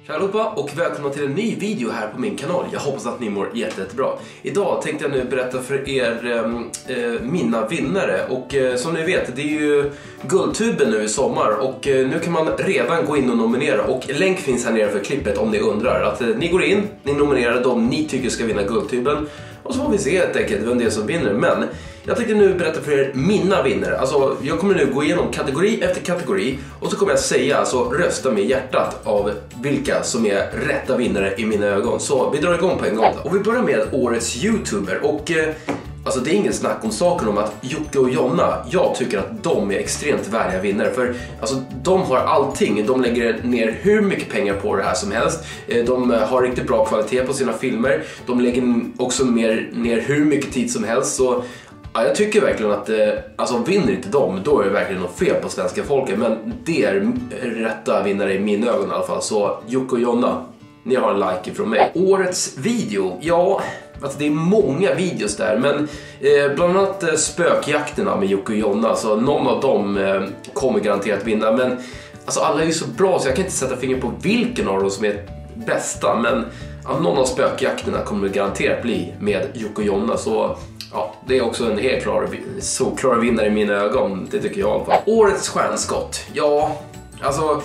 Tja allihopa och välkomna till en ny video här på min kanal. Jag hoppas att ni mår jättebra. Idag tänkte jag nu berätta för er mina vinnare. Och som ni vet, det är ju Guldtuben nu i sommar. Och nu kan man redan gå in och nominera. Och länk finns här nere för klippet om ni undrar. Att ni går in, ni nominerar dem ni tycker ska vinna Guldtuben. Och så får vi se helt enkelt vem det är som vinner. Men jag tänkte nu berätta för er mina vinnare. Alltså jag kommer nu gå igenom kategori efter kategori. Och så kommer jag säga, alltså rösta med hjärtat av vilka som är rätta vinnare i mina ögon. Så vi drar igång på en gång. Och vi börjar med årets YouTuber. Och alltså det är ingen snack om saken om att Jocke och Jonna, jag tycker att de är extremt värdiga vinnare. För alltså de har allting. De lägger ner hur mycket pengar på det här som helst. De har riktigt bra kvalitet på sina filmer. De lägger också ner hur mycket tid som helst. Så ja, jag tycker verkligen att alltså vinner inte de, då är det verkligen något fel på svenska folket. Men det är rätta vinnare i mina ögon i alla fall. Så Jocke och Jonna, ni har en like från mig. Årets video, ja, alltså det är många videos där. Men bland annat spökjakterna med Jocke och Jonna. Så någon av dem kommer garanterat vinna. Men alltså alla är ju så bra så jag kan inte sätta finger på vilken av dem som är bästa. Men ja, någon av spökjakterna kommer garanterat bli med Jocke och Jonna. Så ja, det är också en helt klar vinnare i mina ögon, det tycker jag i alla fall. Årets stjärnskott, ja, alltså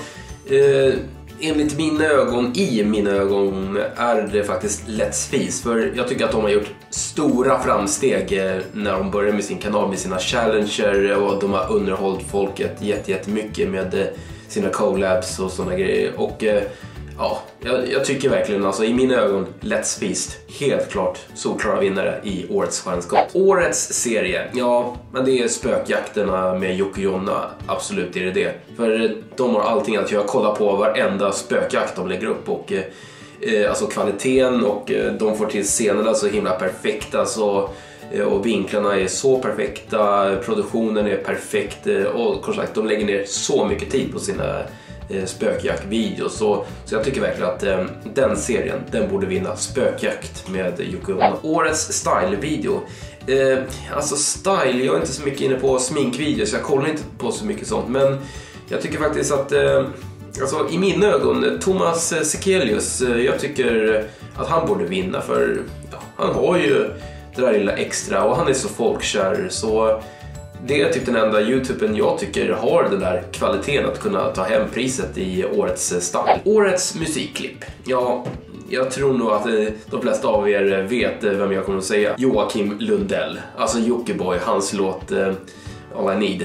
enligt mina ögon, i mina ögon är det faktiskt Let's Feast. För jag tycker att de har gjort stora framsteg när de började med sin kanal, med sina challenger. Och de har underhållit folket jättemycket med sina collabs och sådana grejer. Och ja, jag tycker verkligen, alltså i mina ögon, Let's Feast, helt klart solklara vinnare i årets stjärnskott. Årets serie, ja, men det är spökjakterna med Jocke och Jonna, absolut är det. För de har allting att jag kollar på varenda spökjakt de lägger upp och alltså kvaliteten och de får till scenerna så himla perfekta så. Och vinklarna är så perfekta, produktionen är perfekt och kort sagt, de lägger ner så mycket tid på sina spökjaktvideos. Så jag tycker verkligen att den serien, den borde vinna spökjakt med Jocke och Jonna. Årets style-video. Alltså style, jag är inte så mycket inne på sminkvideos, jag kollar inte på så mycket sånt. Men jag tycker faktiskt att alltså i mina ögon, Thomas Sekelius, jag tycker att han borde vinna. För ja, han har ju det där lilla extra och han är så folkkär. Så det är typ den enda YouTuben jag tycker har den där kvaliteten att kunna ta hem priset i årets style. Årets musikklipp. Ja, jag tror nog att de flesta av er vet vem jag kommer att säga. Joakim Lundell. Alltså Jockiboi, hans låt All I Need.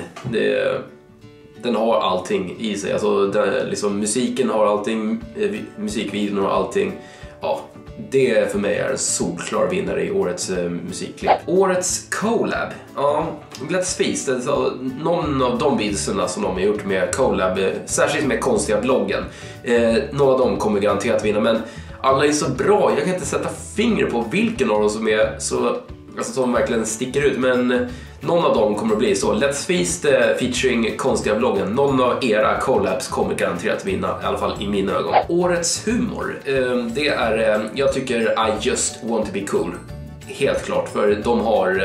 Den har allting i sig. Alltså liksom, musiken har allting, musikvideon har allting. Ja, det för mig är en solklar vinnare i årets musikklipp. Årets collab. Ja, Let's Feast. Alltså, någon av de videorna som de har gjort med collab, särskilt med konstiga bloggen. Några av dem kommer garanterat vinna, men alla är så bra. Jag kan inte sätta finger på vilken av dem som är så, alltså, som verkligen sticker ut. Men någon av dem kommer att bli så. Let's Feast featuring konstiga bloggen. Någon av era collabs kommer garanterat vinna, i alla fall i mina ögon. Årets humor. Det är, jag tycker I Just Want To Be Cool. Helt klart, för de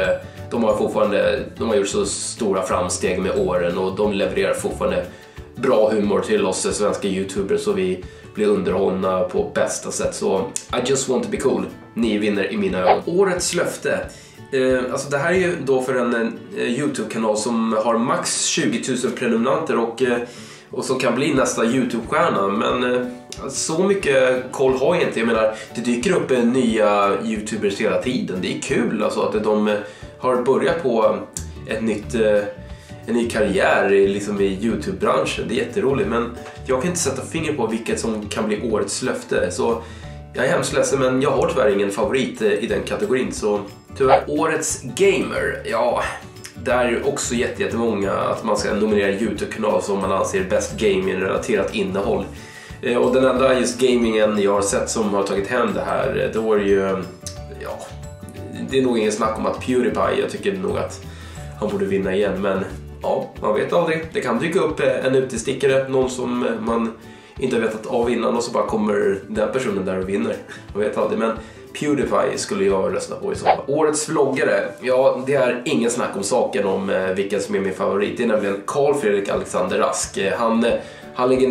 har gjort så stora framsteg med åren och de levererar fortfarande bra humor till oss svenska YouTubers så vi blir underhållna på bästa sätt. Så I Just Want To Be Cool. Ni vinner i mina ögon. Årets löfte. Alltså det här är ju då för en YouTube-kanal som har max 20 000 prenumeranter och som kan bli nästa YouTube-stjärna. Men så mycket koll har jag inte. Jag menar, det dyker upp nya YouTubers hela tiden. Det är kul alltså att de har börjat på en ny karriär liksom i YouTube-branschen. Det är jätteroligt, men jag kan inte sätta finger på vilket som kan bli årets löfte. Så jag är hemskt ledsen, men jag har tyvärr ingen favorit i den kategorin. Så tyvärr. Årets gamer, ja, där är också jättemånga att man ska nominera YouTube-kanal som man anser bäst gaming-relaterat innehåll. Och den enda just gamingen jag har sett som har tagit hem det här, då är det ju, ja, det är nog ingen snack om att PewDiePie, jag tycker nog att han borde vinna igen. Men ja, man vet aldrig. Det kan dyka upp en utestickare, någon som man inte har vetat av innan och så bara kommer den personen där och vinner. Man vet aldrig, men PewDiePie skulle jag rösta på i så fall. Årets vloggare, ja, det är ingen snack om saken om vilken som är min favorit. Det är nämligen Carl Fredrik Alexander Rask. Han lägger ner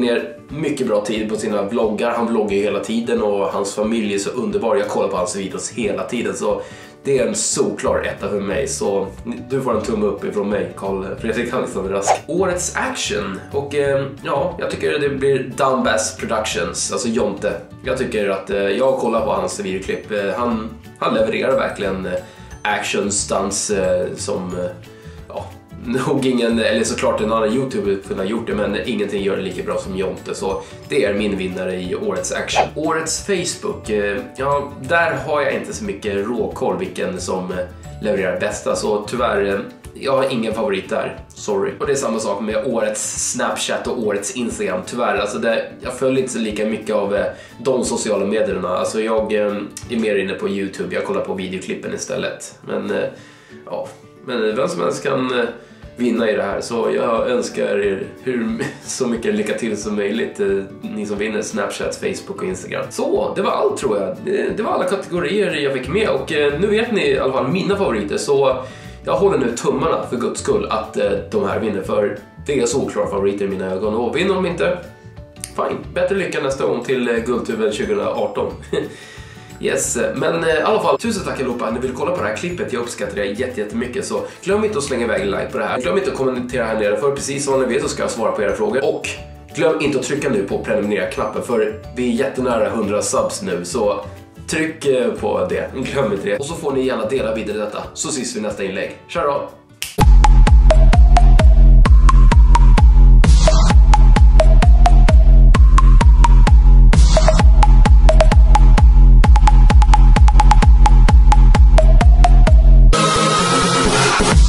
mycket bra tid på sina vloggar. Han vloggar ju hela tiden och hans familj är så underbar. Jag kollar på hans videos hela tiden, så det är en solklar etta för mig. Så du får en tumme upp ifrån mig, Carl Fredrik Alexander Rask. Årets action. Och ja, jag tycker det blir Dumbass Productions, alltså Jonte. Jag tycker att jag kollar på hans videoklipp. Han levererar verkligen action stunts som ja, nog ingen, eller såklart en annan YouTuber kunde ha gjort det, men ingenting gör det lika bra som Jonte. Så det är min vinnare i årets action. Årets Facebook, ja, där har jag inte så mycket råkoll vilken som levererar bästa, så tyvärr, jag har ingen favorit där, sorry. Och det är samma sak med årets Snapchat och årets Instagram, tyvärr. Alltså jag följer inte så lika mycket av de sociala medierna. Alltså jag är mer inne på YouTube, jag kollar på videoklippen istället. Men ja, men vem som helst kan vinna i det här, så jag önskar er så mycket lycka till som möjligt, ni som vinner Snapchat, Facebook och Instagram. Så det var allt, tror jag. Det var alla kategorier jag fick med, och nu vet ni i alla fall mina favoriter, så jag håller nu tummarna för guds skull att de här vinner, för det är solklara favoriter i mina ögon, och vinner de inte, fine, bättre lycka nästa gång till Guldtuben 2018. Yes, men i alla fall, tusen tack allihopa att ni vill kolla på det här klippet. Jag uppskattar det jättemycket, så glöm inte att slänga iväg en like på det här. Glöm inte att kommentera här nere, för precis som ni vet så ska jag svara på era frågor. Och glöm inte att trycka nu på prenumerera-knappen, för vi är jättenära 100 subs nu, så tryck på det. Glöm inte det. Och så får ni gärna dela vidare detta, så ses vi i nästa inlägg. Tja då!